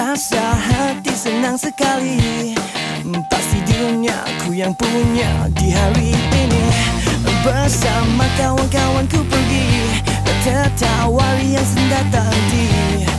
Rasa hati senang sekali, pasti duniaku yang punya di hari ini. Bersama kawan-kawanku pergi tertawa riang sendat tadi.